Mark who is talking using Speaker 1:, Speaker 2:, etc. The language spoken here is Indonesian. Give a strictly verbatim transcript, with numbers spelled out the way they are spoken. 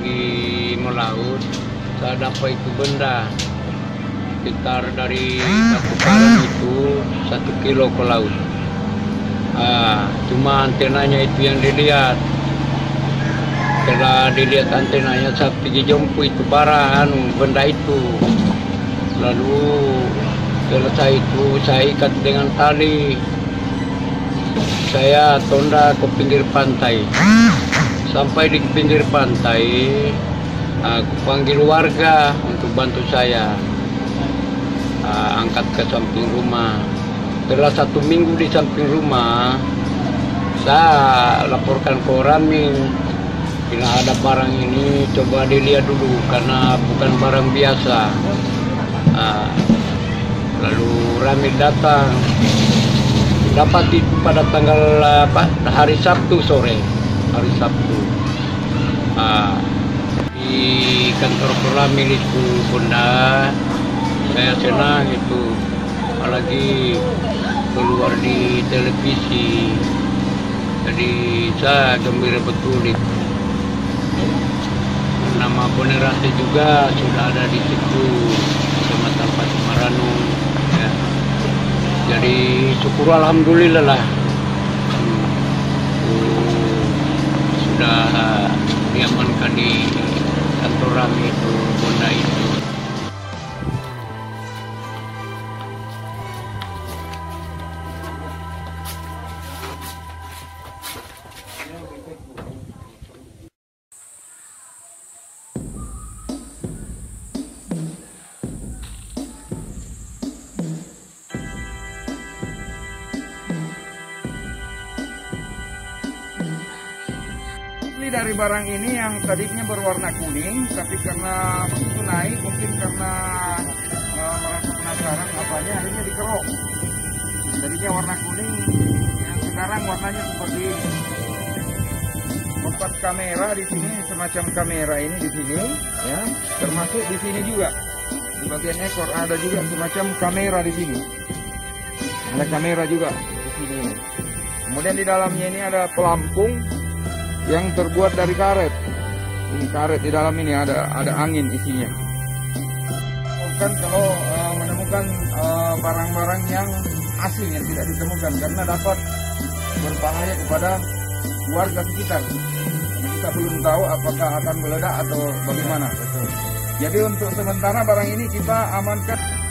Speaker 1: lagi melaut, saya dapat itu benda sekitar dari satu karung itu satu kilo ke laut. Ah, cuma antenanya itu yang dilihat. Setelah dilihat antenanya, saya pergi jompo itu barang anu benda itu. Lalu selesai itu saya ikat dengan tali. Saya tonda ke pinggir pantai. Sampai di pinggir pantai, aku panggil warga untuk bantu saya uh, angkat ke samping rumah. Setelah satu minggu di samping rumah, saya laporkan ke Ramin. Bila ada barang ini, coba dilihat dulu karena bukan barang biasa. Uh, lalu Ramin datang. Dapat itu pada tanggal apa? Hari Sabtu sore, hari Sabtu. Ah, di kantor Koramil itu bunda, saya senang itu, apalagi keluar di televisi. Jadi saya gembira betul itu. Nama Bonerate juga sudah ada di situ, Kecamatan Pasumaranu. Ya. Jadi syukur alhamdulillah lah hmm, sudah diamankan di kantor Rami itu benda itu.
Speaker 2: Dari barang ini yang tadinya berwarna kuning, tapi karena begitu naik, mungkin karena uh, merasa penasaran apanya, akhirnya dikerok. Tadinya warna kuning, yang sekarang warnanya seperti ini. Empat kamera di sini, semacam kamera ini di sini, ya, termasuk di sini juga. Di bagian ekor ada juga semacam kamera di sini. Ada kamera juga di sini. Kemudian di dalamnya ini ada pelampung yang terbuat dari karet. Ini karet di dalam ini ada ada angin isinya. Bukan kalau uh, menemukan barang-barang uh, yang asing yang tidak ditemukan karena dapat berbahaya kepada warga sekitar. Kita belum tahu apakah akan meledak atau bagaimana. Jadi untuk sementara barang ini kita amankan.